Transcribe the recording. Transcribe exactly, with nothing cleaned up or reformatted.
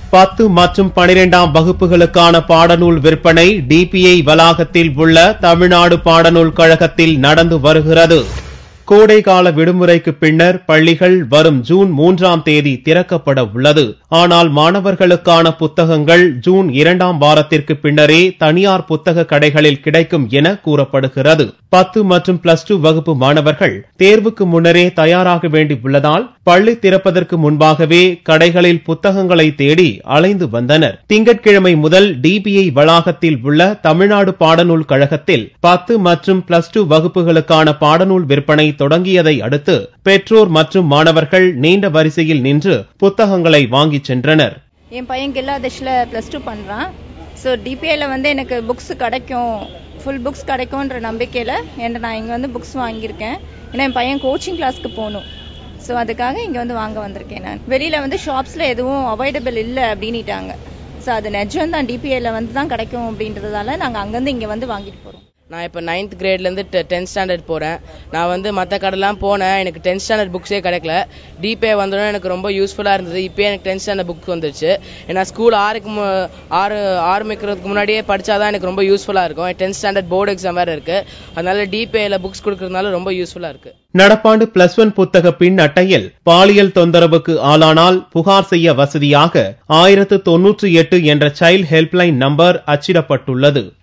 பத்து மற்றும் பனிரெண்டாம் வகுப்புகளுக்கான பாடநூல் விற்பனை டிபிஐ வளாகத்தில் உள்ள தமிழ்நாடு பாடநூல் கழகத்தில் நடந்து வருகிறது. கோடைகால விடுமுறைக்கு பின்னர் பள்ளிகள் வரும் ஜூன் மூன்றாம் தேதி திறக்கப்பட உள்ளது. ஆனால் மாணவர்களுக்கான புத்தகங்கள் ஜூன் இரண்டாம் வாரத்திற்கு பின்னரே தனியார் புத்தக கடைகளில் கிடைக்கும் என கூறப்படுகிறது. பத்து மற்றும் பிளஸ் டூ வகுப்பு மாணவர்கள் தேர்வுக்கு முன்னரே தயாராக வேண்டி உள்ளதால் பள்ளி திறப்பதற்கு முன்பாகவே கடைகளில் புத்தகங்களை தேடி அலைந்து வந்தனர். திங்கட்கிழமை முதல் டிபிஐ வளாகத்தில் உள்ள தமிழ்நாடு பாடநூல் கழகத்தில் பத்து மற்றும் பிளஸ் டூ வகுப்புகளுக்கான பாடநூல் விற்பனை தொடங்கியதை அடுத்து பெற்றோர் மற்றும் மாணவர்கள் நீண்ட வரிசையில் நின்று புத்தகங்களை வாங்கி சென்றனர். என் பையன் கில்லாதேஷ்ல பிளஸ் டூ பண்றான். ஸோ டிபிஐல வந்து எனக்கு புக்ஸ் கிடைக்கும், ஃபுல் புக்ஸ் கிடைக்கும்ன்ற நம்பிக்கையில என்ன நான் இங்க வந்து புக்ஸ் வாங்கியிருக்கேன். ஏன்னா என் பையன் கோச்சிங் கிளாஸ்க்கு போகணும். ஸோ அதுக்காக இங்க வந்து வாங்க வந்திருக்கேன். நான் வெளியில வந்து ஷாப்ஸ்ல எதுவும் அவைலபிள் இல்லை அப்படின்னுட்டாங்க. ஸோ அது நிஜம் தான், டிபிஐல வந்து தான் கிடைக்கும் அப்படின்றதால நாங்கள் அங்கேருந்து இங்கே வந்து வாங்கிட்டு போறோம். நான் இப்போ நைன்த் கிரேட்லேருந்து டென்த் ஸ்டாண்டர்ட் போகிறேன். நான் வந்து மற்ற கடைலாம் போனேன், எனக்கு டென்த் ஸ்டாண்டர்ட் புக்ஸே கிடைக்கல. டிபிஐ வந்தோடனே எனக்கு ரொம்ப யூஸ்ஃபுல்லாக இருந்தது. இப்போ எனக்கு டென்த் ஸ்டாண்டர்ட் புக் வந்துருச்சு. ஏன்னா ஸ்கூல் ஆறுக்கு ஆறு ஆரம்பிக்கிறதுக்கு முன்னாடியே படித்தாதான் எனக்கு ரொம்ப யூஸ்ஃபுல்லாக இருக்கும். டென்த் ஸ்டாண்டர்ட் போர்டு எக்ஸாம் வேறு இருக்குது. அதனால டிபிஐல புக்ஸ் கொடுக்கறதுனால ரொம்ப யூஸ்ஃபுல்லாக இருக்குது. நடப்பாண்டு பிளஸ் ஒன் புத்தக பின் அட்டையில் பாலியல் தொந்தரவுக்கு ஆளானால் புகார் செய்ய வசதியாக ஆயிரத்து தொன்னூற்றி எட்டு என்ற சைல்ட் ஹெல்ப்லைன் நம்பர் அச்சிடப்பட்டுள்ளது.